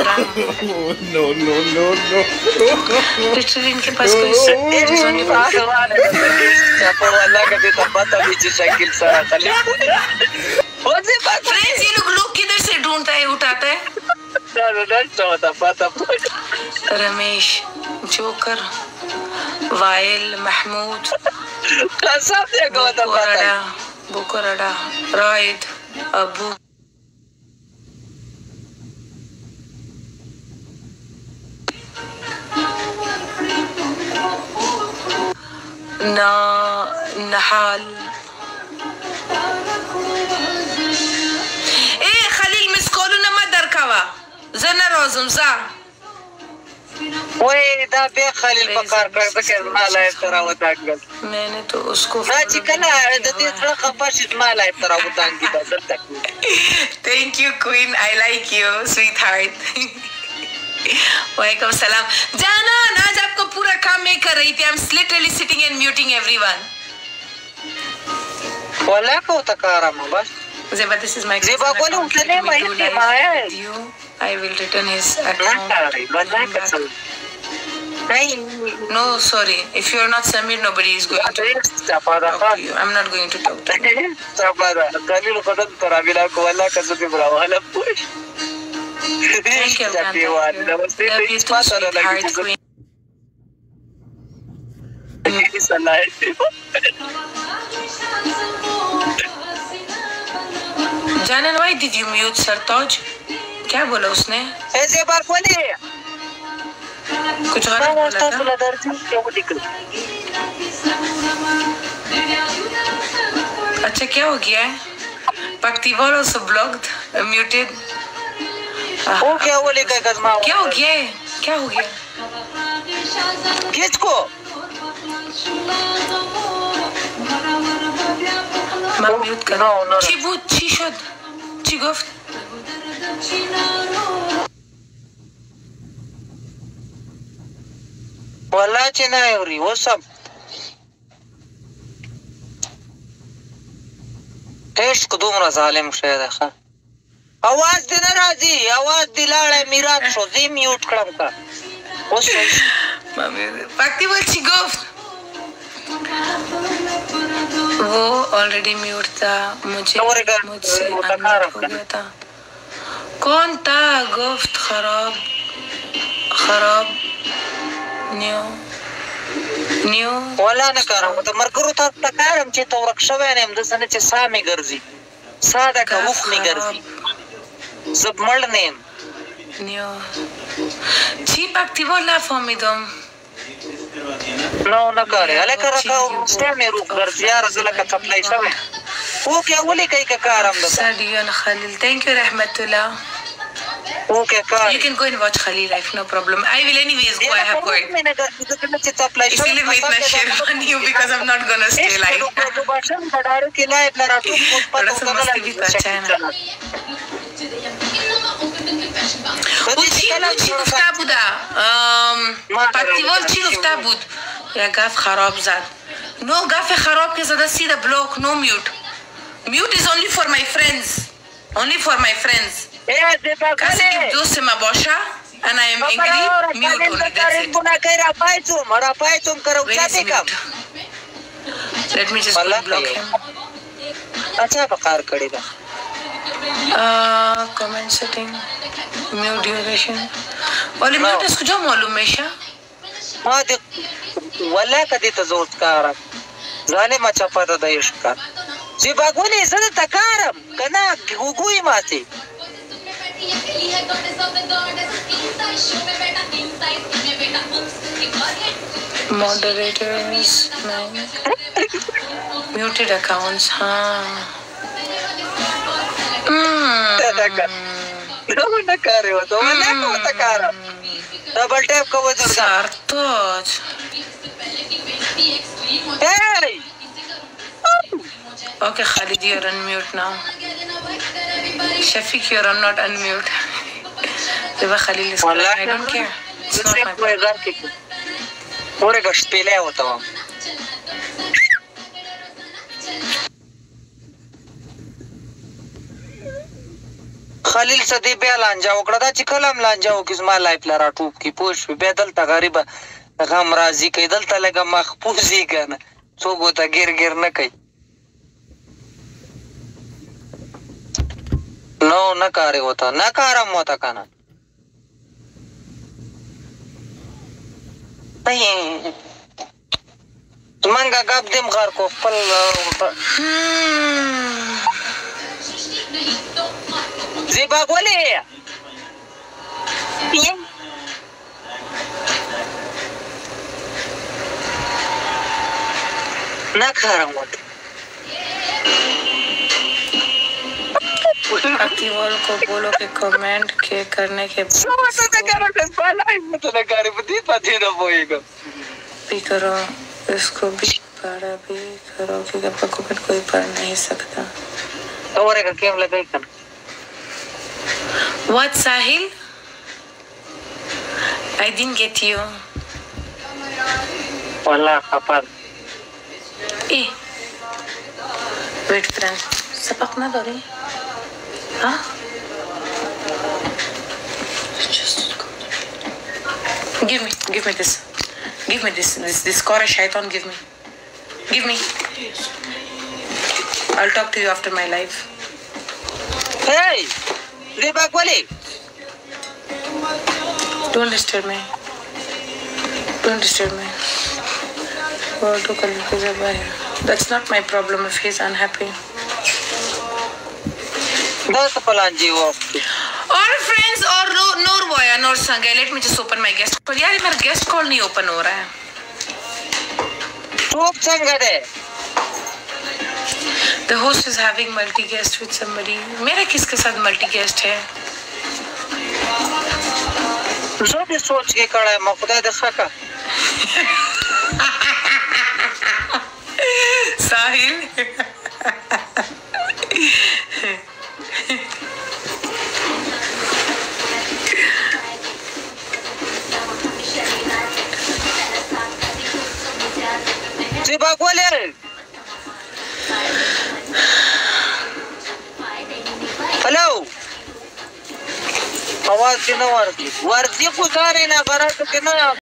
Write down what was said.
No. Literally इनके पास कोई friends ये लोग किधर से ढूंढता है उठाता है? रमेश, जोकर, वाइल, महमूद, बुकरड़ा, राइद, अबू। नहाल। खलील मिस कॉल मत दरकावा जना रोजम जा वही दा बे खलील बकार कर के माला तरह वतांगल मैंने तो उसको राजी कला दती थोड़ा खपाश माला तरह वतांगी बदल तक। Thank you queen, I like you sweetheart. वालेकुम सलाम जाना। आज आपको पूरा काम मैं कर रही थी। I am literally sitting and muting everyone. वला को तकाराम बस Zeba, this is my Zeba बोले उठने में ही माया है। I will return his account. No, sorry. If you are not Samir, nobody is going to talk to you. I'm not going to talk to you. Thank you, man. Love you too, sweetheart queen. Janan, why did you mute Sartaj? क्या बोला उसने? ऐसे बार बोले कुछ गलत बोला था? अच्छा क्या हो गया है? Paktival also blocked, muted. वो क्या बोले क्या कज़मा? क्या हो गया है? क्या हो गया? किसको? मैं म्यूट कर। चिबूत, चिशोद, चिगोफ्त। वाला चेना है उरी वो सब टेस्ट को दूमरा जालिम शायद है। आवाज देना राजी, आवाज दिलाड़ा मेरा छोजी म्यूट करम का। वो Paktival चिगोफ्त। वो ऑलरेडी म्यूट था। मुझसे अनम्यूट हो गया था। कौन था? गुफ्त खराब न्यू वाला न करो तो मरकरू था तकारम चे तो रक्षवे ने हम दसने चे सामी गर्जी सादा का हुक्मी गर्जी सब मर्ड नेम न्यू चीप एक्टिव ला फॉर्मिदम नो न करे अले कर रखा उसने मेरू गर्जी यार अजला का सप्लाई शवे वो क्या बोले कई का कारम दस सादियन Khalil thank you Rahmatullah. Okay, you can go and watch Khalil Life, no problem. I will anyways go. I have work. इसीलिए मैं इतना शेयर नहीं हूँ because I'm not gonna stay live. थोड़ा सा मस्ती भी तो अच्छा है ना. Uchi ufta buda. Paktival chi ufta bud. या गाफ खराब ज़ाद. No गाफ खराब के ज़्यादा सीधा block, no mute. Mute is only for my friends. Only for my friends. Kasi dost ma bosha and I am angry, mute only, that's it. Let me just block him. अच्छा बकार करेगा comment setting mute duration वाले mute इसको जो मालूम है शा हाँ देख वाला कदी तज़ोत कारम जाने मचा पता दायश का जी बागुनी इज़्ज़त तकारम कना गुगुई माती Moderators, muted accounts, हाँ. ना करे वो तो मैं ना करता कारम. डबल टैप का वो जोड़ का. सार्थोज. Hey. Okay, Khalid, you're unmute now. Shafiq, you're not unmute. Deva Khalil is calling. I don't care. It's not my problem. पूरे गश्त पे ले होता हूँ. خلیل صدی بیا لانجا وکړه دا چې کلم لانجا وکړي زما لایف لا راټوب کې پوه شوې بیا دلته غریبه غم راځي کوي دلته لږه محفوظ یې که نه څوک ورته ګیر نه کوي نو نه کارې ورته نه کارم ورته که نه منګه ګپ دیم غر کو خپل زیبا ګولې نه کارم ورته एक्टिवल को बोलो कि कमेंट के करने के भी करो इसको भी पढ़ा भी करो क्योंकि आपका कमेंट कोई पढ़ नहीं सकता What Sahil? I didn't get you. والله خفر Wait friend سبق ना दो Huh? Give me this. Give me this Kora shaitan, give me. I'll talk to you after my live. Hey! Ziba Kwali! Don't disturb me. That's not my problem if he's unhappy. That's a palanji walk. All friends or Noor Boya, Noor Sangay. Let me just open my guest call. यार मेरा guest call नहीं open हो रहा है. Top Sangade. The host is having multi guest with somebody. मेरा किसके साथ multi guest है? जो भी सोच के कड़ा है मखुदा देखा का. साहिल. Ziba Kwali! Hello! आवाज की ना वर्दी को जा रही ना बरा तो कितना